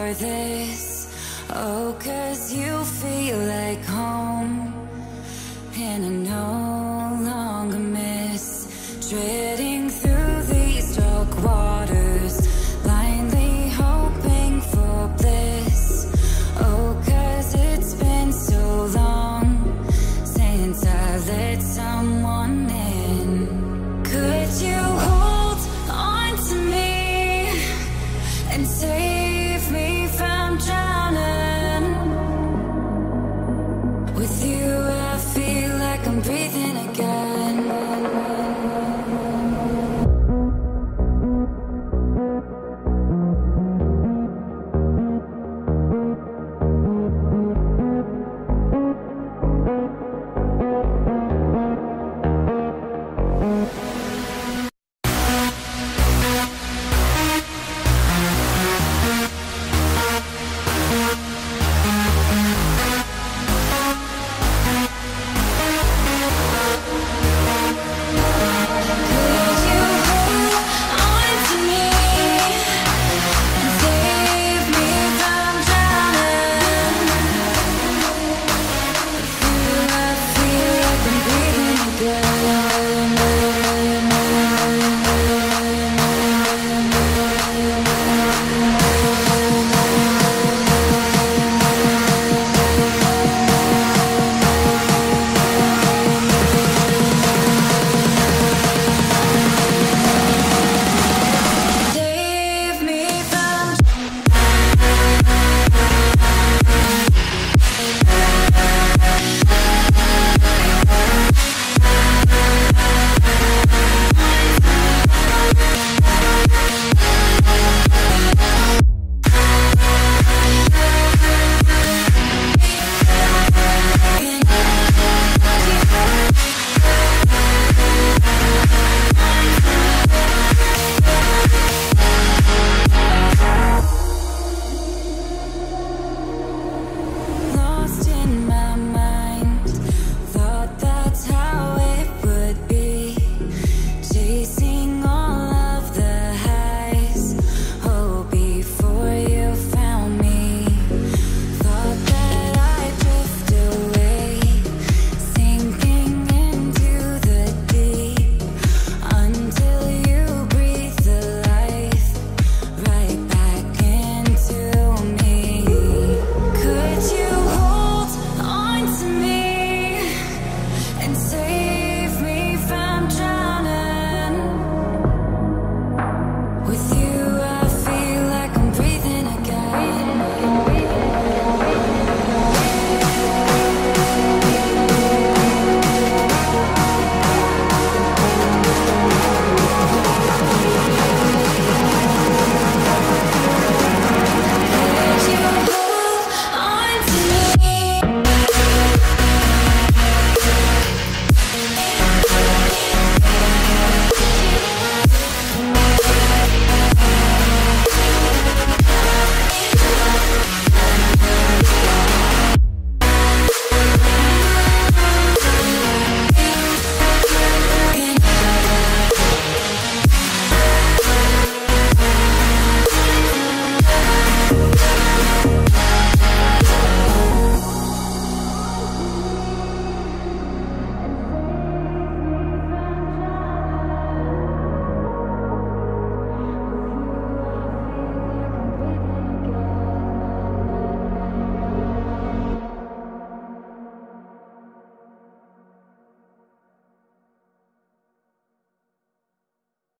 for this. Oh, 'cause you feel like home, and I no longer miss treading through these dark waters, blindly hoping for bliss. Oh, 'cause it's been so long since I let someone in. Could you hold on to me and save me from drowning? With you I feel like I'm breathing